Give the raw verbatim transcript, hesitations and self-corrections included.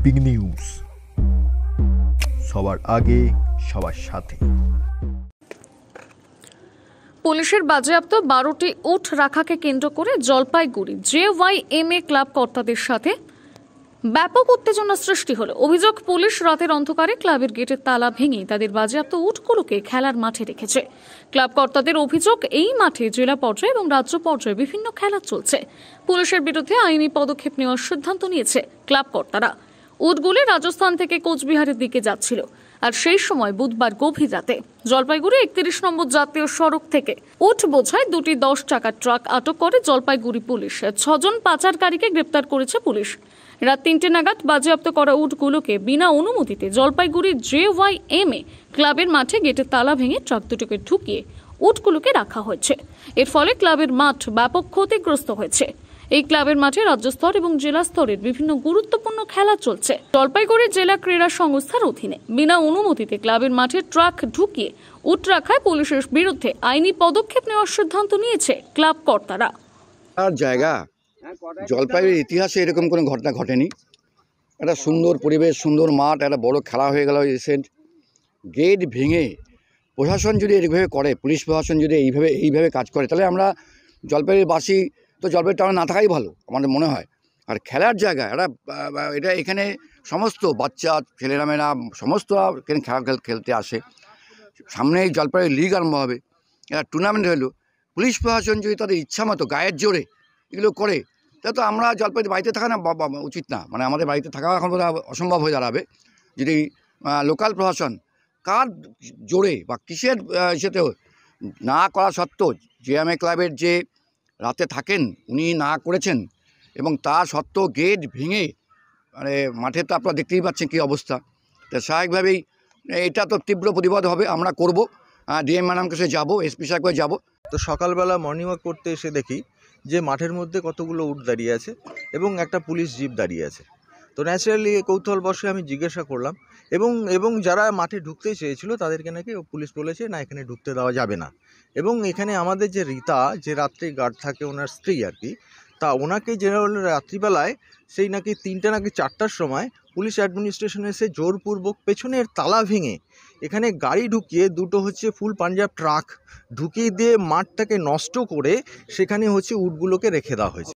Big news, সবার আগে সবার সাথে। পুলিশের বাজেয়াপ্ত বারোটি উট রাখাকে কেন্দ্র করে Jalpaiguri J Y M A club কর্তাদের সাথে ব্যাপক উত্তেজনা সৃষ্টি হলো। অভিযোগ, পুলিশ রাতের অন্ধকারে ক্লাবের গেটের তালা ভেঙে তাদের বাজেয়াপ্ত উটগুলোকে খেলার মাঠে রেখেছে। ক্লাব কর্তাদের অভিযোগ, এই মাঠে জেলা পর্যায়ে এবং রাজ্য পর্যায়ে বিভিন্ন খেলা চলছে। পুলিশের বিরুদ্ধে আইনি পদক্ষেপ নেওয়ার সিদ্ধান্ত নিয়েছে ক্লাব কর্তারা। উটগুলি রাজস্থান থেকে কোচবিহারের দিকে যাচ্ছিল, আর সেই সময় বুধবার গভীর রাতে জলপাইগুড়ি একত্রিশ নম্বর জাতীয় সড়ক থেকে উট বোঝায় দুটি দশ চাকার ট্রাক আটক করে জলপাইগুড়ি পুলিশ। ছজন পাচারকারীকে গ্রেপ্তার করেছে পুলিশ। রাত তিনটে নাগাদ বাজেয়াপ্ত করা উটগুলোকে বিনা অনুমতিতে জলপাইগুড়ির জে ওয়াই এম এ ক্লাবের মাঠে গেটের তালা ভেঙে ট্রাক দুটোকে ঢুকিয়ে উটগুলোকে রাখা হয়েছে। এর ফলে ক্লাবের মাঠ ব্যাপক ক্ষতিগ্রস্ত হয়েছে। এই ক্লাবের মাঠে রাজ্য স্তর এবং জেলা স্তরের বিভিন্ন গুরুত্বপূর্ণ খেলা চলছে। জলপাইগুড়ি জেলা ক্রীড়া সংস্থার অধীনে বিনা অনুমতিতে ক্লাবের মাঠে ট্রাক ঢুকিয়ে উট রাখায় পুলিশের বিরুদ্ধে আইনি পদক্ষেপ নেওয়ার সিদ্ধান্ত নিয়েছে ক্লাব কর্তারা। আর জায়গা জলপাইগুড়ির ইতিহাসে এরকম কোনো ঘটনা ঘটেনি। একটা সুন্দর পরিবেশ, সুন্দর মাঠ, একটা বড় খেলা হয়ে গেল রিসেন্ট। গেট ভেঙে প্রশাসন যদি এইভাবে করে, পুলিশ প্রশাসন যদি এইভাবে এইভাবে কাজ করে, তাহলে আমরা জলপাইগুড়িবাসী তো জলপাইগুড়ি টাউনে না থাকাই ভালো আমাদের মনে হয়। আর খেলার জায়গা এটা এটা এখানে সমস্ত বাচ্চা ছেলেরামেরা সমস্ত এখানে খেলা খেলতে আসে। সামনেই জলপাইগুড়ি লিগ আরম্ভ হবে, এটা টুর্নামেন্ট হলো। পুলিশ প্রশাসন যদি তাদের ইচ্ছা মতো গায়ের জোরে এগুলো করে, তাহলে তো আমরা জলপাইগুড়ি বাড়িতে থাকা না উচিত না, মানে আমাদের বাড়িতে থাকা এখন অসম্ভব হয়ে দাঁড়াবে। যদি লোকাল প্রশাসন কার জোরে বা কিসের সেতেও না করা সত্ত্বেও জেএমএ ক্লাবের যে রাতে থাকেন উনি না করেছেন, এবং তা সত্ত্বেও গেট ভেঙে মানে মাঠে তো আপনারা দেখতেই পাচ্ছেন কী অবস্থা। তো স্বাভাবিকভাবেই এটা তো তীব্র প্রতিবাদ হবে, আমরা করব। ডিএম ম্যাডাম কাছে যাবো, এসপি সাহেব কাছে যাবো। তো সকালবেলা মর্নিং ওয়াক করতে এসে দেখি যে মাঠের মধ্যে কতগুলো উট দাঁড়িয়ে আছে এবং একটা পুলিশ জিপ দাঁড়িয়ে আছে। তো ন্যাচারালি কৌতূহলবশে আমি জিজ্ঞাসা করলাম, এবং এবং যারা মাঠে ঢুকতে চেয়েছিল তাদেরকে নাকি পুলিশ বলেছে না, এখানে ঢুকতে দেওয়া যাবে না। এবং এখানে আমাদের যে রীতা, যে রাত্রি গার্ড থাকে ওনার স্ত্রী আর কি, তা ওনাকে যে রাত্রিবেলায় সেই নাকি তিনটে নাকি চারটার সময় পুলিশ অ্যাডমিনিস্ট্রেশন এসে জোরপূর্বক পেছনের তালা ভেঙে এখানে গাড়ি ঢুকিয়ে দুটো হচ্ছে ফুল পাঞ্জাব ট্রাক ঢুকিয়ে দিয়ে মাঠটাকে নষ্ট করে সেখানে হচ্ছে উটগুলোকে রেখে দেওয়া হয়েছে।